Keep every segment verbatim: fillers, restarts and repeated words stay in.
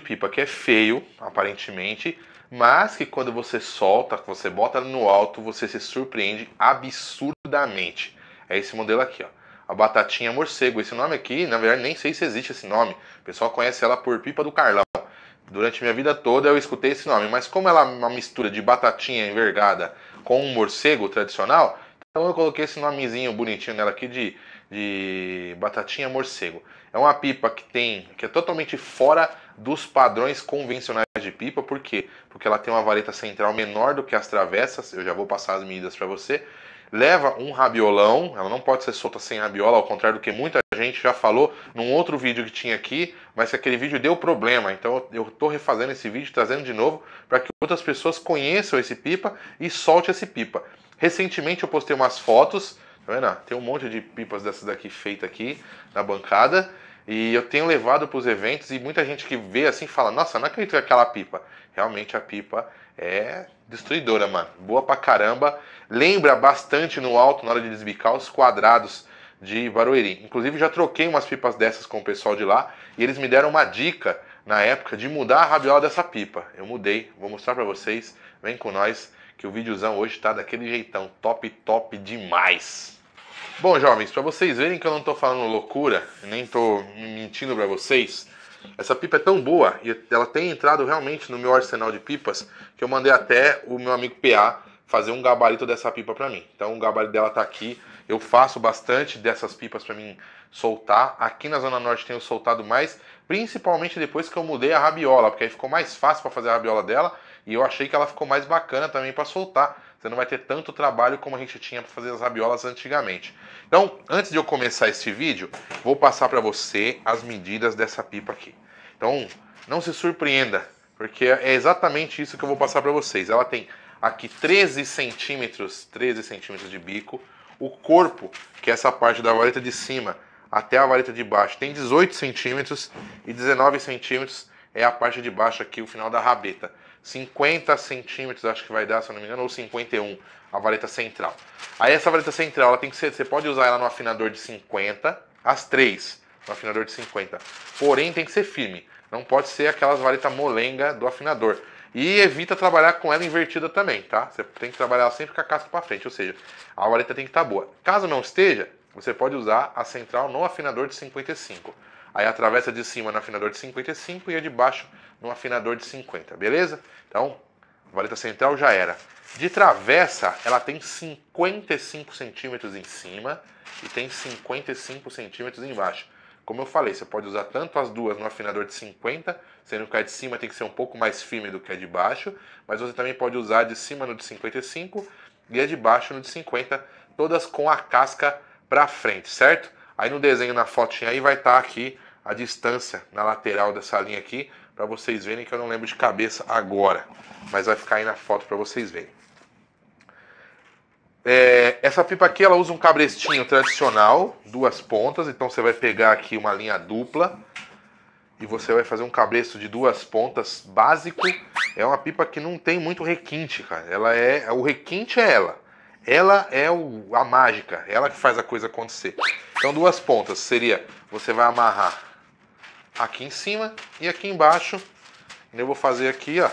de pipa que é feio, aparentemente, mas que quando você solta, você bota no alto, você se surpreende absurdamente. É esse modelo aqui, ó. A batatinha morcego. Esse nome aqui, na verdade, nem sei se existe esse nome. O pessoal conhece ela por pipa do Carlão. Durante minha vida toda eu escutei esse nome, mas como ela é uma mistura de batatinha envergada com um morcego tradicional, então eu coloquei esse nomezinho bonitinho nela aqui de, de batatinha morcego. É uma pipa que tem, que é totalmente fora dos padrões convencionais de pipa. Por quê? Porque ela tem uma vareta central menor do que as travessas. Eu já vou passar as medidas para você. Leva um rabiolão, ela não pode ser solta sem rabiola, ao contrário do que muita gente já falou num outro vídeo que tinha aqui, mas que aquele vídeo deu problema. Então eu estou refazendo esse vídeo, trazendo de novo, para que outras pessoas conheçam esse pipa e solte esse pipa. Recentemente eu postei umas fotos, tá vendo? Tem um monte de pipas dessas daqui feita aqui na bancada, e eu tenho levado para os eventos e muita gente que vê assim fala, nossa, não acredito que é aquela pipa. Realmente a pipa é destruidora, mano. Boa pra caramba. Lembra bastante no alto, na hora de desbicar, os quadrados de Barueri. Inclusive já troquei umas pipas dessas com o pessoal de lá e eles me deram uma dica na época de mudar a rabiola dessa pipa. Eu mudei, vou mostrar pra vocês. Vem com nós que o videozão hoje tá daquele jeitão. Top, top demais. Bom, jovens, pra vocês verem que eu não tô falando loucura, nem tô mentindo pra vocês, essa pipa é tão boa e ela tem entrado realmente no meu arsenal de pipas que eu mandei até o meu amigo P A fazer um gabarito dessa pipa pra mim. Então o gabarito dela tá aqui. Eu faço bastante dessas pipas pra mim soltar. Aqui na Zona Norte tenho soltado mais, principalmente depois que eu mudei a rabiola, porque aí ficou mais fácil pra fazer a rabiola dela e eu achei que ela ficou mais bacana também pra soltar. Você não vai ter tanto trabalho como a gente tinha para fazer as rabiolas antigamente. Então, antes de eu começar esse vídeo, vou passar para você as medidas dessa pipa aqui. Então, não se surpreenda, porque é exatamente isso que eu vou passar para vocês. Ela tem aqui treze centímetros, treze centímetros de bico. O corpo, que é essa parte da vareta de cima até a vareta de baixo, tem dezoito centímetros e dezenove centímetros é a parte de baixo aqui, o final da rabeta. cinquenta centímetros, acho que vai dar, se eu não me engano, ou cinquenta e um, a vareta central. Aí essa vareta central, ela tem que ser, você pode usar ela no afinador de cinquenta, as três no afinador de cinquenta. Porém, tem que ser firme, não pode ser aquelas varetas molenga do afinador. E evita trabalhar com ela invertida também, tá? Você tem que trabalhar sempre com a casca para frente, ou seja, a vareta tem que estar boa. Caso não esteja, você pode usar a central no afinador de cinquenta e cinco. Aí a travessa de cima no afinador de cinquenta e cinco e a de baixo no afinador de cinquenta, beleza? Então, a vareta central já era. De travessa, ela tem cinquenta e cinco centímetros em cima e tem cinquenta e cinco centímetros embaixo. Como eu falei, você pode usar tanto as duas no afinador de cinquenta, sendo que a de cima tem que ser um pouco mais firme do que a de baixo, mas você também pode usar a de cima no de cinquenta e cinco e a de baixo no de cinquenta, todas com a casca para frente, certo? Aí no desenho, na fotinha aí, vai estar aqui a distância na lateral dessa linha aqui, para vocês verem que eu não lembro de cabeça agora, mas vai ficar aí na foto para vocês verem. É, essa pipa aqui, ela usa um cabrestinho tradicional, duas pontas, então você vai pegar aqui uma linha dupla e você vai fazer um cabresto de duas pontas básico. É uma pipa que não tem muito requinte, cara. Ela é, o requinte é ela. Ela é o, a mágica, ela que faz a coisa acontecer. Então duas pontas seria, você vai amarrar aqui em cima e aqui embaixo. Eu vou fazer aqui, ó,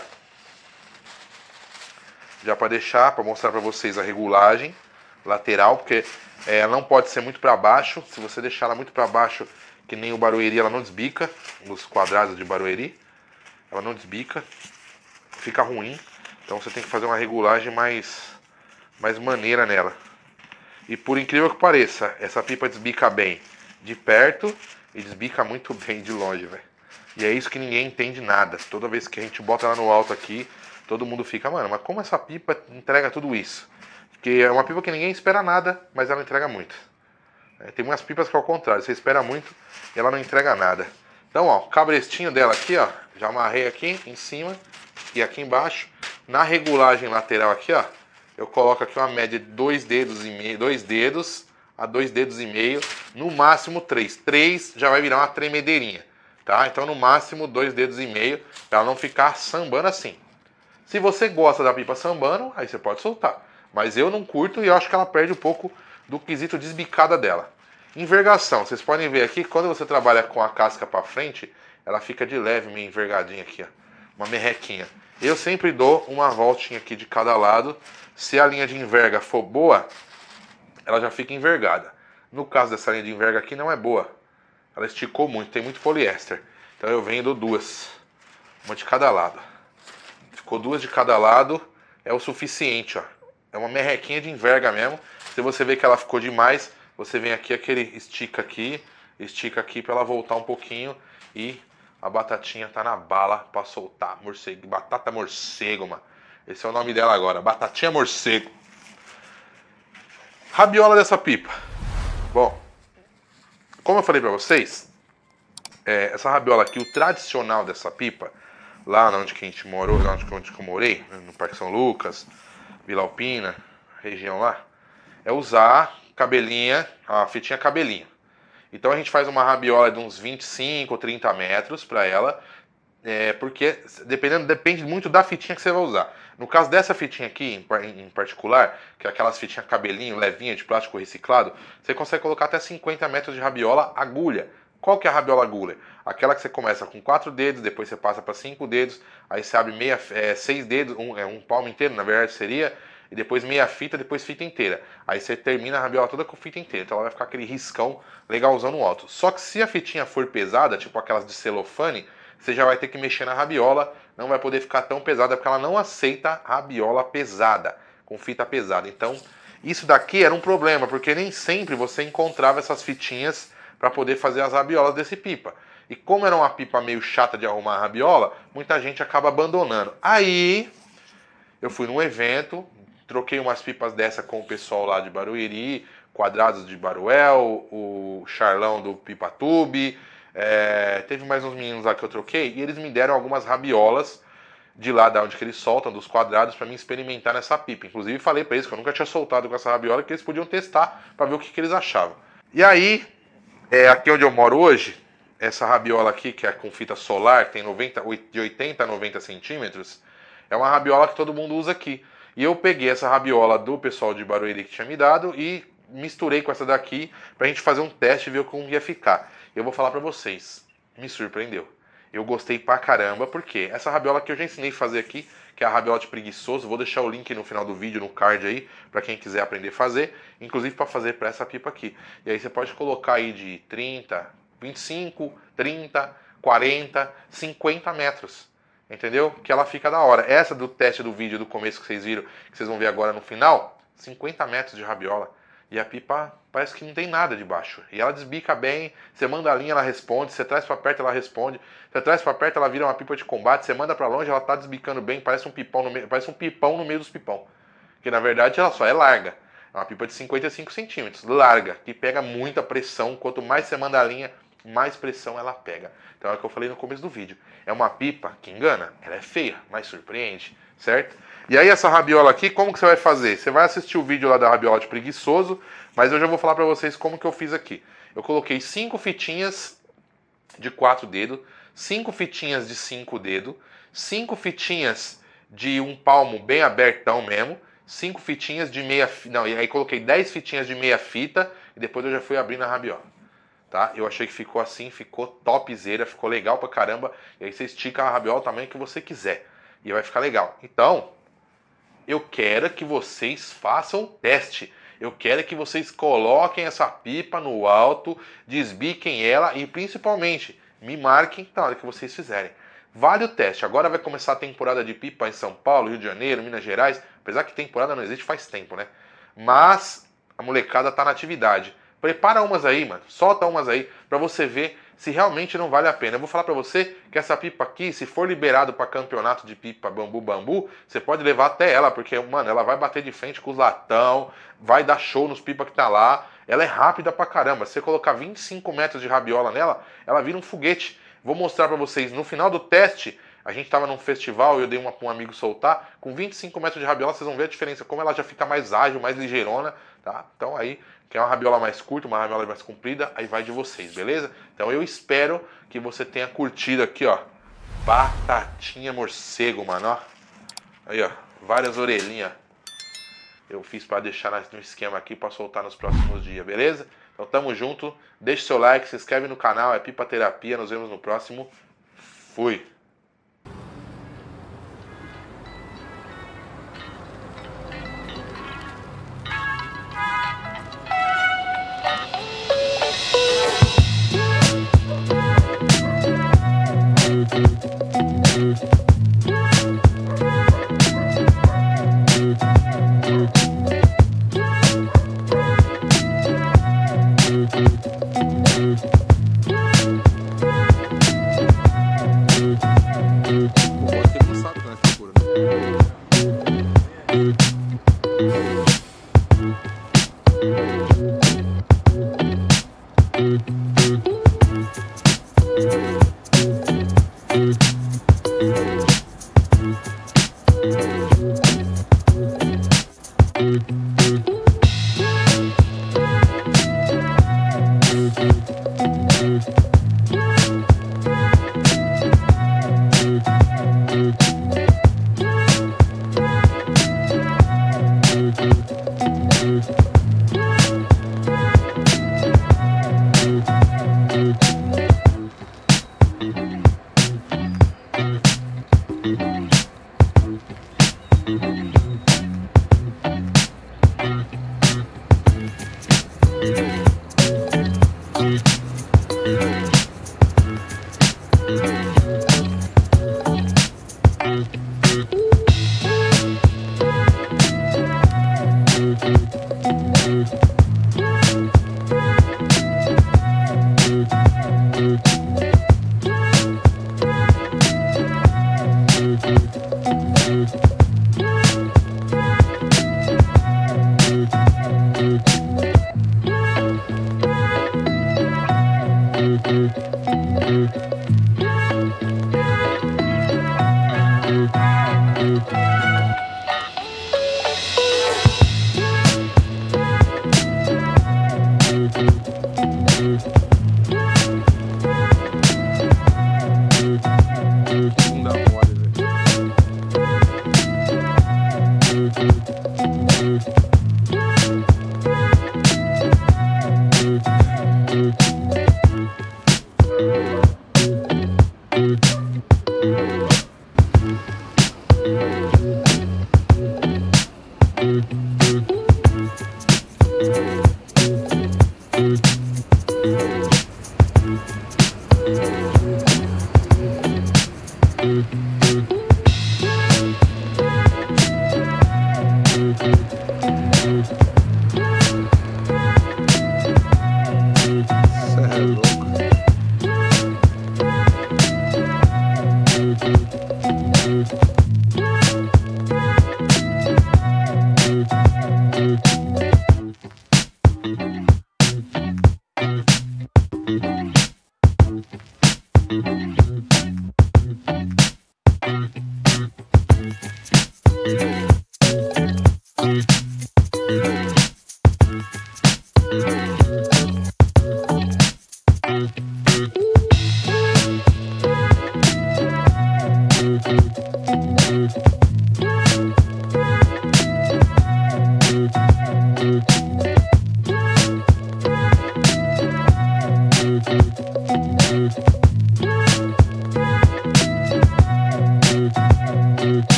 já para deixar, para mostrar para vocês a regulagem lateral, porque é, ela não pode ser muito para baixo. Se você deixar ela muito para baixo, que nem o Barueri, ela não desbica, os quadrados de Barueri, ela não desbica, fica ruim. Então você tem que fazer uma regulagem mais mais maneira nela. E por incrível que pareça, essa pipa desbica bem de perto e desbica muito bem de longe, velho. E é isso que ninguém entende nada. Toda vez que a gente bota ela no alto aqui, todo mundo fica, mano, mas como essa pipa entrega tudo isso? Porque é uma pipa que ninguém espera nada, mas ela entrega muito. É, tem umas pipas que é ao contrário, você espera muito e ela não entrega nada. Então, ó, o cabrestinho dela aqui, ó, já amarrei aqui em cima e aqui embaixo. Na regulagem lateral aqui, ó, eu coloco aqui uma média de dois dedos e meio, dois dedos a dois dedos e meio, no máximo três. Três já vai virar uma tremedeirinha, tá? Então no máximo dois dedos e meio, para ela não ficar sambando assim. Se você gosta da pipa sambando, aí você pode soltar. Mas eu não curto e eu acho que ela perde um pouco do quesito desbicada dela. Envergação, vocês podem ver aqui, quando você trabalha com a casca para frente, ela fica de leve, meio envergadinha aqui, ó. Uma merrequinha. Eu sempre dou uma voltinha aqui de cada lado. Se a linha de enverga for boa, ela já fica envergada. No caso dessa linha de enverga aqui, não é boa. Ela esticou muito, tem muito poliéster. Então eu venho e dou duas. Uma de cada lado. Ficou duas de cada lado, é o suficiente, ó. É uma merrequinha de enverga mesmo. Se você vê que ela ficou demais, você vem aqui, aquele estica aqui, estica aqui para ela voltar um pouquinho e a batatinha tá na bala para soltar. Morcego, batata morcego, mano. Esse é o nome dela agora, batatinha morcego. Rabiola dessa pipa. Bom, como eu falei para vocês, é, essa rabiola aqui, o tradicional dessa pipa, lá onde que a gente morou, lá onde, onde que eu morei, no Parque São Lucas, Vila Alpina, região lá, é usar cabelinha, a fitinha cabelinho. Então a gente faz uma rabiola de uns vinte e cinco, trinta metros para ela, é, porque dependendo, depende muito da fitinha que você vai usar. No caso dessa fitinha aqui, em, em particular, que é aquelas fitinhas cabelinho, levinha, de plástico reciclado, você consegue colocar até cinquenta metros de rabiola agulha. Qual que é a rabiola agulha? Aquela que você começa com quatro dedos, depois você passa para cinco dedos, aí você abre meia, é, seis dedos, um, é, um palmo inteiro, na verdade seria, e depois meia fita, depois fita inteira. Aí você termina a rabiola toda com fita inteira, então ela vai ficar aquele riscão legalzão no alto. Só que se a fitinha for pesada, tipo aquelas de celofane, você já vai ter que mexer na rabiola, não vai poder ficar tão pesada, porque ela não aceita rabiola pesada, com fita pesada. Então, isso daqui era um problema, porque nem sempre você encontrava essas fitinhas para poder fazer as rabiolas desse pipa. E como era uma pipa meio chata de arrumar a rabiola, muita gente acaba abandonando. Aí, eu fui num evento, troquei umas pipas dessa com o pessoal lá de Barueri, Quadrados de Baruel, o Charlão do Pipa Tube, é, teve mais uns meninos lá que eu troquei, e eles me deram algumas rabiolas de lá da onde que eles soltam, dos quadrados, para mim experimentar nessa pipa. Inclusive falei para eles que eu nunca tinha soltado com essa rabiola, que eles podiam testar para ver o que, que eles achavam. E aí, é, aqui onde eu moro hoje, essa rabiola aqui, que é com fita solar, que tem noventa, de oitenta a noventa centímetros, é uma rabiola que todo mundo usa aqui. E eu peguei essa rabiola do pessoal de Barueri que tinha me dado e misturei com essa daqui pra gente fazer um teste e ver como ia ficar. Eu vou falar pra vocês, me surpreendeu. Eu gostei pra caramba, porque essa rabiola que eu já ensinei a fazer aqui, que é a rabiola de preguiçoso, vou deixar o link no final do vídeo, no card aí, pra quem quiser aprender a fazer, inclusive pra fazer pra essa pipa aqui. E aí você pode colocar aí de trinta, vinte e cinco, trinta, quarenta, cinquenta metros. Entendeu? Que ela fica da hora. Essa do teste do vídeo do começo que vocês viram, que vocês vão ver agora no final, cinquenta metros de rabiola. E a pipa parece que não tem nada debaixo. E ela desbica bem, você manda a linha, ela responde, você traz pra perto, ela responde. Você traz pra perto, ela vira uma pipa de combate, você manda pra longe, ela tá desbicando bem, parece um pipão no meio, parece um pipão no meio dos pipão. Que na verdade ela só é larga. É uma pipa de cinquenta e cinco centímetros, larga, que pega muita pressão. Quanto mais você manda a linha, mais pressão ela pega. Então é o que eu falei no começo do vídeo. É uma pipa que engana, ela é feia, mas surpreende, certo? E aí essa rabiola aqui, como que você vai fazer? Você vai assistir o vídeo lá da rabiola de preguiçoso, mas eu já vou falar pra vocês como que eu fiz aqui. Eu coloquei cinco fitinhas de quatro dedos, cinco fitinhas de cinco dedos, cinco fitinhas de um palmo bem abertão mesmo, cinco fitinhas de meia... Não, e aí coloquei dez fitinhas de meia fita e depois eu já fui abrindo a rabiola. Tá? Eu achei que ficou assim, ficou topzera, ficou legal pra caramba. E aí você estica a rabiola o tamanho que você quiser. E vai ficar legal. Então, eu quero que vocês façam o teste. Eu quero que vocês coloquem essa pipa no alto, desbiquem ela e principalmente me marquem na hora que vocês fizerem. Vale o teste. Agora vai começar a temporada de pipa em São Paulo, Rio de Janeiro, Minas Gerais. Apesar que temporada não existe faz tempo, né? Mas a molecada tá na atividade. Prepara umas aí, mano. Solta umas aí pra você ver se realmente não vale a pena. Eu vou falar pra você que essa pipa aqui, se for liberado pra campeonato de pipa bambu-bambu, você pode levar até ela, porque, mano, ela vai bater de frente com os latão, vai dar show nos pipa que tá lá. Ela é rápida pra caramba. Se você colocar vinte e cinco metros de rabiola nela, ela vira um foguete. Vou mostrar pra vocês. No final do teste, a gente tava num festival e eu dei uma pra um amigo soltar. Com vinte e cinco metros de rabiola, vocês vão ver a diferença. Como ela já fica mais ágil, mais ligeirona, tá? Então aí... quer uma rabiola mais curta, uma rabiola mais comprida, aí vai de vocês, beleza? Então eu espero que você tenha curtido aqui, ó, batatinha morcego, mano, ó. Aí, ó, várias orelhinhas. Eu fiz pra deixar no esquema aqui pra soltar nos próximos dias, beleza? Então tamo junto, deixa seu like, se inscreve no canal, é Pipa Terapia, nos vemos no próximo Fui.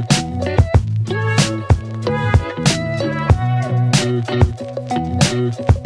Thank you.